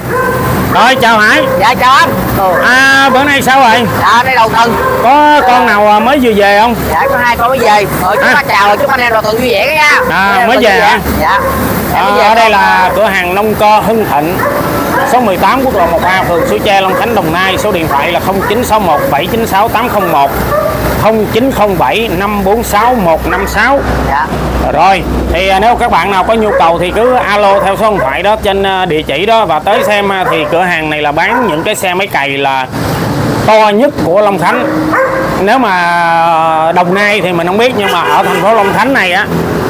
Rồi chào Hải. Dạ chào anh. Bữa nay sao rồi? Dạ đây đầu tuần. Có con nào mới vừa về không? Dạ có 2 con mới về. Rồi chúng ta chào chúc anh em đầu tuần vui vẻ nha. Mới về hả? Dạ. Ở đây là cửa hàng Nông Co Hưng Thịnh, số 18 quốc lộ 1A, phường Suối Tre, Long Khánh, Đồng Nai. Số điện thoại là 0961 796 801, 0907 546 156. Dạ. Rồi thì nếu các bạn nào có nhu cầu thì cứ alo theo số điện thoại đó trên địa chỉ đó và tới xem. Thì cửa hàng này là bán những cái xe máy cày là to nhất của Long Khánh. Nếu mà Đồng Nai thì mình không biết, nhưng mà ở thành phố Long Khánh này á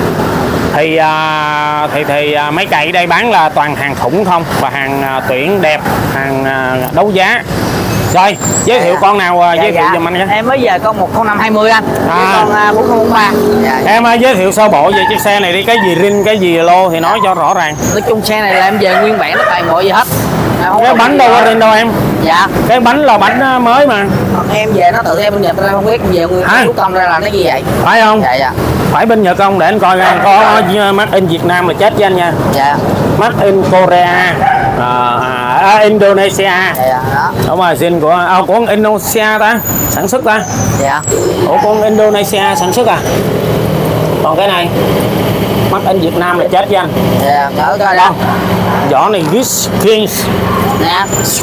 thì máy cày ở đây bán là toàn hàng thủng không, và hàng tuyển đẹp, hàng đấu giá. Rồi giới thiệu con nào giới thiệu giùm anh nhé. Em mới về con 10520 anh. Con 4043. Em giới thiệu sơ bộ về chiếc xe này đi, cái gì rin cái gì lô thì nói cho rõ ràng. Nói chung xe này là em về nguyên bản nó toàn bộ gì hết. Cái bánh đâu có rin đâu em. Dạ. Cái bánh là bánh mới mà. Em về nó tự em bên Nhật ra không biết, về nguyên thủ công ra là nó gì vậy. Phải không? Dạ dạ. Phải bên Nhật không? Để anh coi có made in Việt Nam là chết với anh nha. Dạ. Made in Korea, Indonesia. Dạ đó. Đúng rồi, zin của Indonesia ta sản xuất ta. Dạ. Ủa con Indonesia sản xuất à? Còn cái này made in Việt Nam là chết với anh. Dạ, nhớ coi đó. Vỏ này Giz Kings. Nè.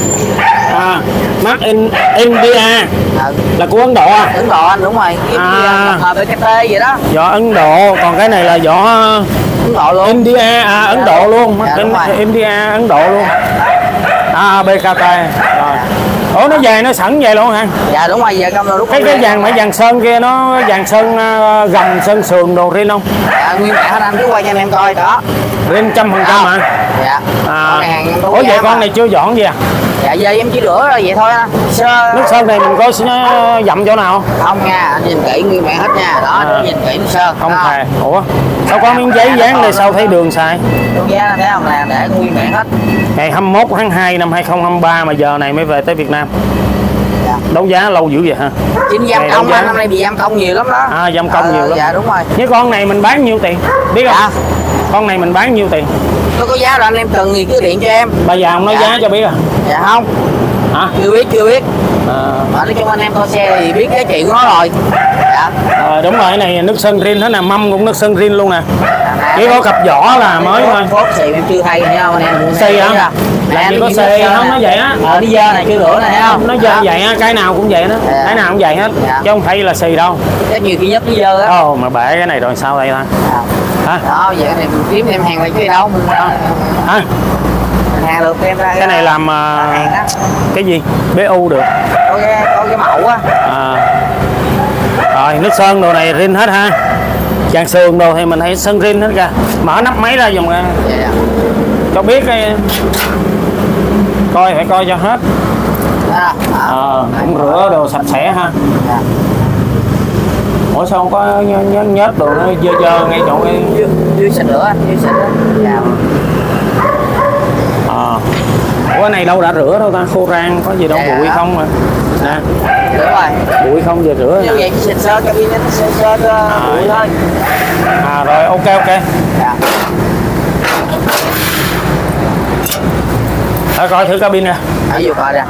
Made in India. Là của Ấn Độ à? Ấn Độ anh, đúng rồi. Hợp với cái tê vậy đó. Vỏ Ấn Độ, còn cái này là vỏ Ấn Độ luôn. India, Ấn Độ luôn. Dạ, India, Ấn Độ luôn. BKT. Rồi. Ủa nó về nó sẵn về luôn hả? Dạ đúng rồi, về công rồi lúc cái vàng mà vàng sơn kia nó vàng sơn gầm sơn sườn đồ rin không? Dạ nguyên bản hết anh, cứ quay cho anh em coi đó. Rin 100% hả? Dạ. Ủa vậy con này chưa dọn gì à? Dạ giờ em chỉ rửa rồi vậy thôi á. Nước sơn này mình có dặm chỗ nào không nha, anh nhìn kỹ nguyên bản hết nha. Đó, nhìn kỹ nước sơn. Không thề. Ủa sao có miếng giấy dán đây sao thấy đường xài? Đường giá thấy không, là để nguyên bản hết. Ngày 21 tháng 2 năm 2023 mà giờ này mới về tới Việt Nam. Dạ. Đấu giá lâu dữ vậy hả? Chính giam công anh, năm nay bị giam công nhiều lắm đó. Giam công nhiều lắm. Dạ đúng rồi. Với con này mình bán nhiêu tiền? Biết không? Dạ. Con này mình bán nhiêu tiền? Tôi có giá rồi, anh em cần gì cứ điện cho em. Bây giờ ông nói giá cho biết à? Dạ không. Hả? Chưa biết. Nói chung anh em coi xe thì biết giá trị của nó rồi. Dạ. Đúng rồi, cái này nước sơn rin, thế nào mâm cũng nước sơn rin luôn nè. Chỉ có cặp vỏ là mới thôi. Phốt xì em chưa thay thấy không anh em? Xì hả? Là chỉ có xì không, nó vậy á. Đi dơ này chưa rửa này thấy không? Nó dơ vậy á, cái nào cũng vậy đó. Cái nào cũng vậy hết. Chứ không thấy là xì đâu. Rất nhiều khi nhất cái dơ á. Ồ mà bể cái này rồi sao đây ta? Hả? Đó, vậy cái này mình kiếm em hàng lại chứ đâu mình. Hả? Hàng được em ra. Cái này làm cái gì? BU được. Có cái mẫu á. Rồi nước sơn đồ này rin hết ha. Chàng sườn đồ thì mình thấy sơn rin hết kìa. Mở nắp máy ra dùng ra. Dạ. Cho biết cái phải coi cho hết. Cũng rửa đồ sạch sẽ ha. Dạ. Ủa sao không có nhớt đồ nó dơ ngay chỗ cái dưới xịt nữa, dưới xịt đó. Dạ. Ủa cái này đâu đã rửa đâu ta, khô rang có gì đâu. Dạ. Bụi không mà nè. Đúng rồi. Bụi không giờ rửa như vậy xịt sơ cabin nó sơ bụi thôi. Rồi ok. Dạ. Coi thử cabin nè. Vừa coi ra.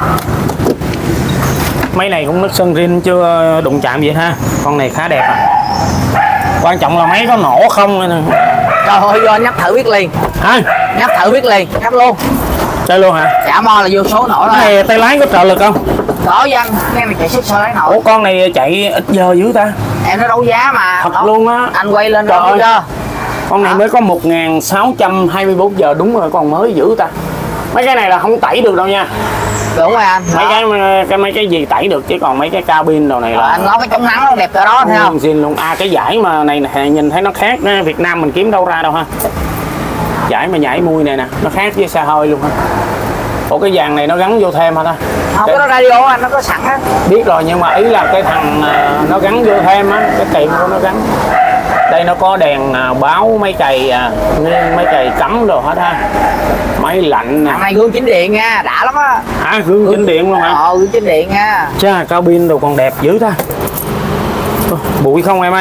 Máy này cũng nước sơn rin chưa đụng chạm gì ha. Con này khá đẹp à. Quan trọng là máy có nổ không nè. Trời ơi vô nhấp thử biết liền. Hả? Nhấp thử biết liền, nhấp luôn. Chơi luôn hả? Chả mo là vô số nổ đó. Này tay lái có trợ lực không? Có dân, nghe mày chạy xích sao lái nổi. Ủa con này chạy ít giờ dữ ta? Em nó đấu giá mà. Thật luôn á. Anh quay lên rồi cơ. Con này mới có 1624 giờ, đúng rồi, còn mới dữ ta. Mấy cái này là không tẩy được đâu nha. Đúng rồi anh. Mấy cái gì tẩy được, chứ còn mấy cái cabin đồ này là anh nói cái chống nắng nó đẹp cỡ đó thấy không? Zin luôn. Cái giải mà này nè, nhìn thấy nó khác đó. Việt Nam mình kiếm đâu ra đâu ha. Giải mà nhảy mui này nè, nó khác với xe hơi luôn ha. Ủa cái vàng này nó gắn vô thêm hả ta? Không, cái đó radio anh, nó có sẵn á. Biết rồi, nhưng mà ý là cái thằng nó gắn vô thêm á, cái tiệm của nó gắn. Đây nó có đèn báo, máy cày nguyên, máy cày cắm đồ hết ha. Máy lạnh nè. Thằng này gương chỉnh điện nha, đã lắm á. Gương chỉnh điện luôn hả? Gương chỉnh điện nha. Chà, cabin đồ còn đẹp dữ ta. Bụi không em ơi?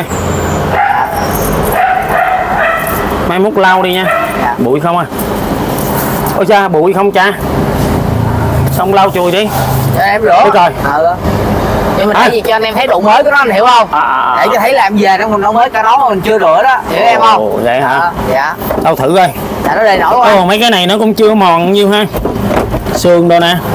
Mai múc lau đi nha. Bụi không à? Ôi cha, bụi không cha? Xong lau chùi đi. Cho em rửa. Được rồi. Nhưng mình thấy gì cho anh em thấy độ mới của nó, anh hiểu không? Để cho thấy làm về nó còn độ mới, cả đó mà mình chưa rửa đó, hiểu em không? Vậy hả? Dạ. Đâu thử coi. Dạ, nó đầy nổi quá. Mấy cái này nó cũng chưa mòn nhiêu ha. Xương đâu nè.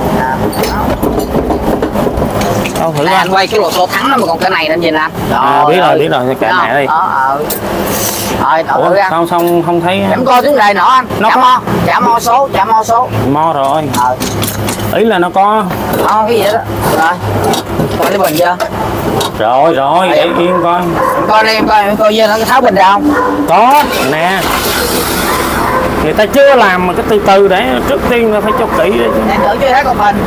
Đâu thử coi. Anh quay cái lô tô thắng nó mà còn cái này làm gì nè anh? Biết rồi, cái này đi. Rồi, ủa, sao không thấy? Em coi tiếng đề nọ anh. Nó chả mo số. Mo rồi. Ý là nó có. Cái gì đó. Rồi. Coi lấy bình chưa? Rồi, để yên coi. Em coi vô nó tháo bình ra không? Có, nè. Người ta chưa làm mà cái từ từ để trước tiên là phải cho kỹ đấy. Em thử chưa thấy con bình.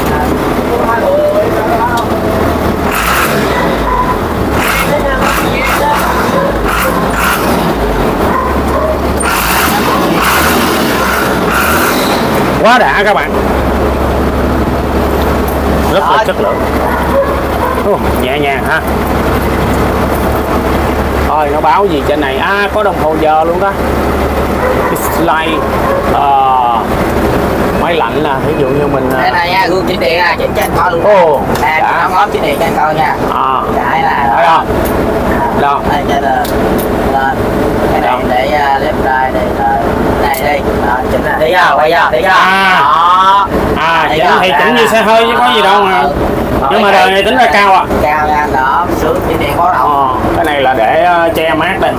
Quá đã các bạn, rất là chất lượng. Nhẹ nhàng ha. Thôi nó báo gì trên này? Có đồng hồ giờ luôn đó. Display máy lạnh là ví dụ như mình đây này nha, gương chỉnh điện nè, chỉnh cho anh coi luôn. Nó ngón chỉnh điện cho anh coi nha. Đấy là thấy không? Đâu? Đây cho lên. Cái này để left đây này đây. Chỉnh này. Thấy chưa? Quay chưa? Thấy chưa? Thì chỉnh như xe hơi chứ có gì đâu mà. Nhưng mà đời này tính ra cao à? Cao nha, đó, sướng chỉnh điện có đâu. Cái này là để che mát đây.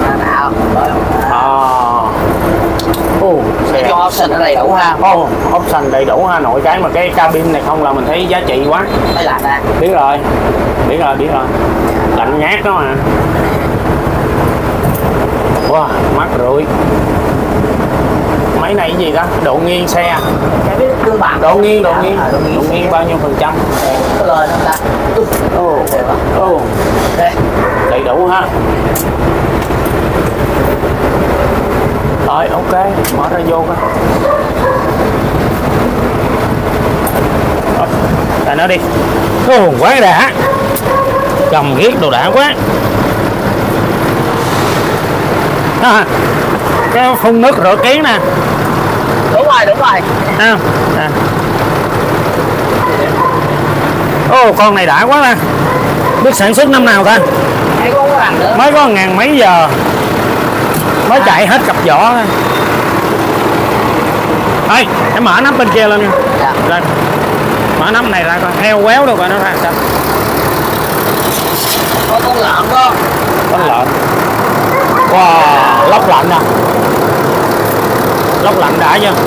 Để cho option nó đầy đủ ha. Option đầy đủ ha. Nội cái mà cái cabin này không là mình thấy giá trị quá. Cái lạnh nè. Biết rồi. Lạnh ngát đó mà. Wow, mắc rưỡi. Máy này cái gì đó? Độ nghiêng xe. Độ nghiêng bao nhiêu %? Có lên không ta? Đầy đủ ha. Rồi ok, mở ra vô coi. Tại nó đi. Quá đã. Cầm ghét đồ đã quá. Cái phun nước rửa kiến nè. Đúng rồi. Con này đã quá nè. Biết sản xuất năm nào ta? Mới có ngàn mấy giờ. Mới chạy hết cặp vỏ thôi. Thôi, em mở nắp bên kia lên nha. Lên. Mở nắp này ra coi, heo quéo đâu coi nó ra sao. Có con lợn đó. Con lợn. Wow, lóc lạnh nè. Lóc lạnh đã chưa?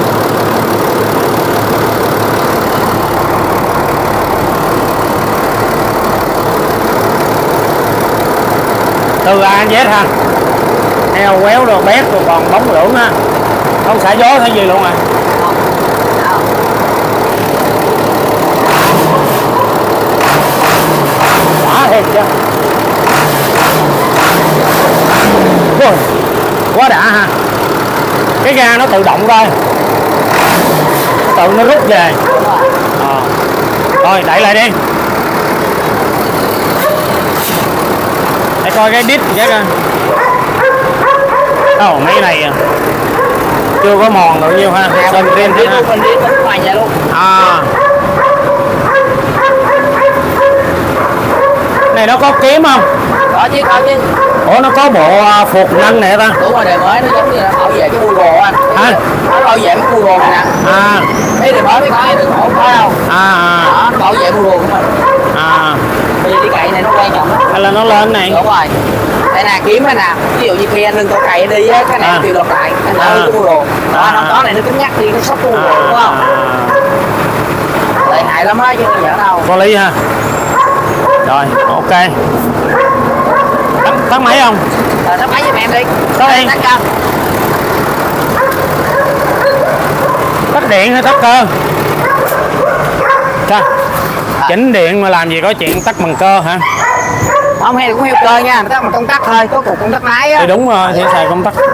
Từ A đến Z ha. Heo quéo rồi bét rồi còn bóng lưỡng ha. Không xả gió hay gì luôn à. Quá thiệt chưa. Quá đã ha. Cái ga nó tự động thôi. Tự nó rút về. Thôi đẩy lại đi. Để coi cái đít cái coi. Mấy này chưa có mòn được nhiêu ha. Sơn riêng thế ha. Này nó có kiếm không? Có chứ. Ủa nó có bộ phuộc nâng này ta? Đúng rồi, đời mới nó giống như là bảo vệ cái Google anh. Nó bảo vệ cái Google này nè. Cái đời mới cái đừng khổ có đâu. Đó, nó bảo vệ Google của mình. Bây giờ đi cày này nó quan trọng. Hay là nó lên này? Đúng rồi. Đây nè, kiếm này nè. Ví dụ như khi anh đừng có cày đi á, cái này tự đọc lại. Anh đợi cái Google. Đó, nó có này nó cứng nhắc đi, nó sốc Google đúng không? Lợi hại lắm á chứ không giỡn đâu. Có lý ha. Rồi, ok. Tắt máy không? Tắt máy cho em đi. Tắt đi. Tắt điện hay tắt cơ? Sao? Chỉnh điện mà làm gì có chuyện tắt bằng cơ hả? Không, hay là cũng heo cơ nha, tắt bằng công tắc thôi, có cục công tắc máy á. Thì đúng rồi, thì xài công tắc.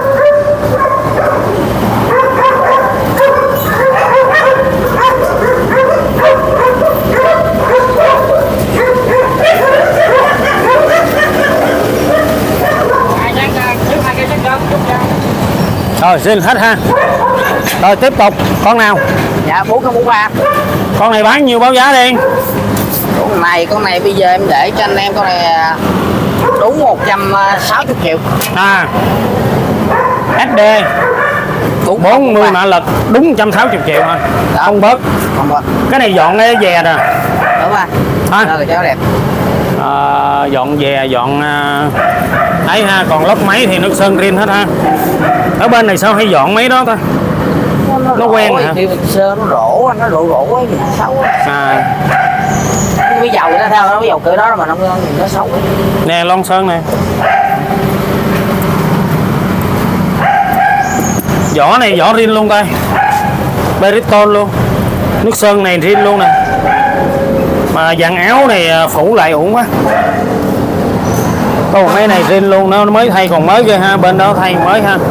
Rồi xin hết ha. Rồi tiếp tục con nào? Dạ 403. Con này bán nhiêu báo giá đi? Con này bây giờ em để cho anh em con này đúng 160 triệu. SD 40 mã lực đúng 160 triệu thôi. Đó. Không bớt. Cái này dọn cái dè nè. Đúng rồi. Rồi cho đẹp. Dọn dè dọn ấy ha, còn lốc máy thì nước sơn rin hết ha. Ở bên này sao hay dọn mấy đó ta? Nó quen hả? Thì sơn nó rổ, nó rổ ấy xấu. Cái dầu nó theo nó dầu cỡ đó mà nó xấu. Nè lon sơn này. Vỏ này vỏ rin luôn tay. Bridgestone luôn. Nước sơn này rin luôn nè. Mà dàn áo này phủ lại ổn quá. Còn mấy này rin luôn, nó mới thay còn mới kia ha, bên đó thay mới ha.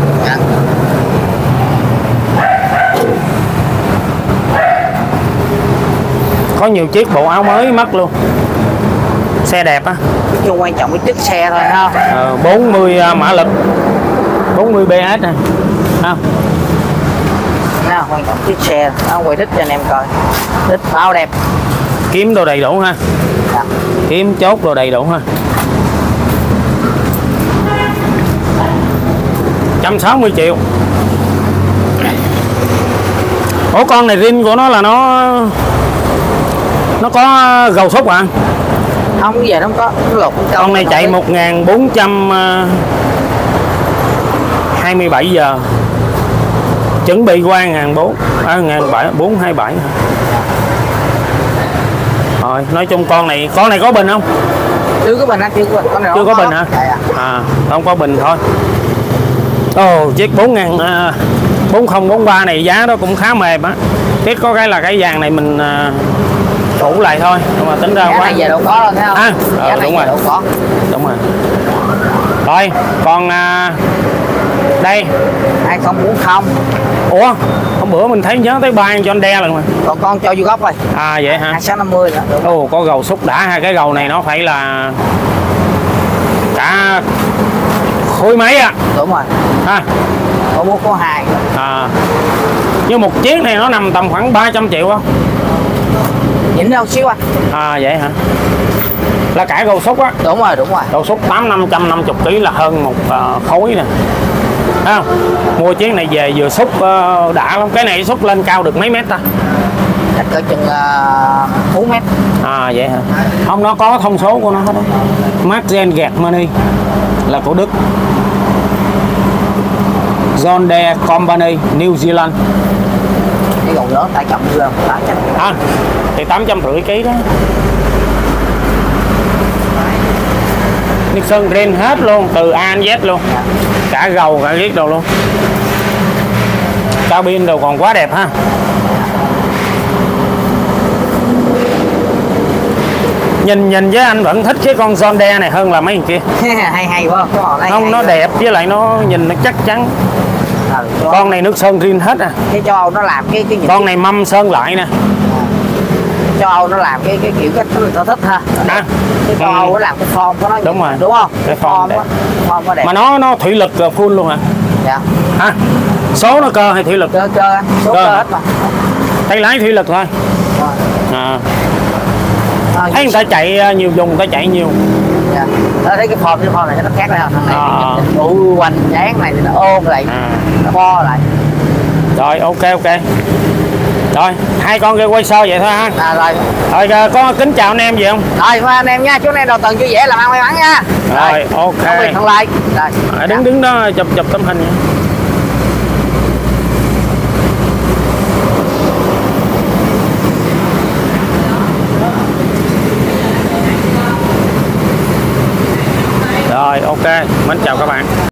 Có nhiều chiếc bộ áo mới mất luôn. Xe đẹp á. Nhưng quan trọng cái chiếc xe thôi ha. 40 mã lực 40 PS nè. Ha. Nào, quan trọng chiếc xe nó quay thích cho anh em coi. Thích bao đẹp. Kiếm đồ đầy đủ ha. Dạ. Kiếm chốt đồ đầy đủ ha. 160 triệu. Ủa con này rin của nó là nó có gầu xúc à? Không, giờ nó không có lột. Con này chạy 1427 giờ. Chuẩn bị qua 1427. Rồi, nói chung con này có bình không? Chưa có bình á, chưa có bình. Chưa có bình hả? Không có bình thôi. Chiếc 4043 này giá đó cũng khá mềm á. Tiếc có cái là cái vàng này mình phủ lại thôi, nhưng mà tính ra giá quá. này giờ đâu có đâu thấy không? Đúng rồi. Đâu có. Đúng rồi. Rồi, còn đây 2040. Ủa, hôm bữa mình thấy nhớ tới ba cho anh đe lần mà. Còn con cho vô góc rồi. Vậy hả? 2650 nữa. Có gầu xúc đã ha, cái gầu này nó phải là cả khối mấy á. Đúng rồi. Ha. Có 1 có 2. Nhưng một chiếc này nó nằm tầm khoảng 300 triệu không? Nhỉnh đâu xíu anh. Vậy hả? Là cả gầu xúc á. Đúng rồi. Gầu xúc 550 kg là hơn một khối nè. Thấy không? Mua chiếc này về vừa xúc đã lắm. Cái này xúc lên cao được mấy mét ta? Chắc cỡ chừng 4 mét. Vậy hả? Không, nó có thông số của nó hết đó. Martin Germany là của Đức. John Deere Company New Zealand. Cái gầu lớn tải trọng chưa? Thì 850 kg đó. Nước sơn ren hết luôn, từ A đến Z luôn. Cả gầu cả ghét đâu luôn. Cabin đều còn quá đẹp ha. Nhìn với anh vẫn thích cái con John Deere này hơn là mấy con kia. hay quá. Không, nó đẹp với lại nó nhìn nó chắc chắn. Con này nước sơn rin hết Cái châu Âu nó làm cái con này mâm sơn lại nè. Châu Âu nó làm cái kiểu cách nó thích ha. Cái châu Âu nó làm cái form của nó. Đúng rồi. Đúng không? Cái form đẹp. Form nó đẹp. Mà nó thủy lực full luôn hả? Dạ. Số nó cơ hay thủy lực? Cơ số cơ hết mà. Tay lái thủy lực thôi. Thấy người ta chạy nhiều vùng, người ta chạy nhiều. Dạ. Đó, thấy cái form này nó khác này không? Thằng này đủ hoành dáng này thì nó ôm lại, nó bo lại. Rồi, ok. Rồi, hai con kia quay sau vậy thôi ha. Rồi, có kính chào anh em gì không? Rồi, anh em nha, chúc anh em đầu tuần vui vẻ, làm ăn may mắn nha. Rồi, ok. Thằng like. Đứng đó chụp tấm hình nha. Rồi, ok, mến chào các bạn.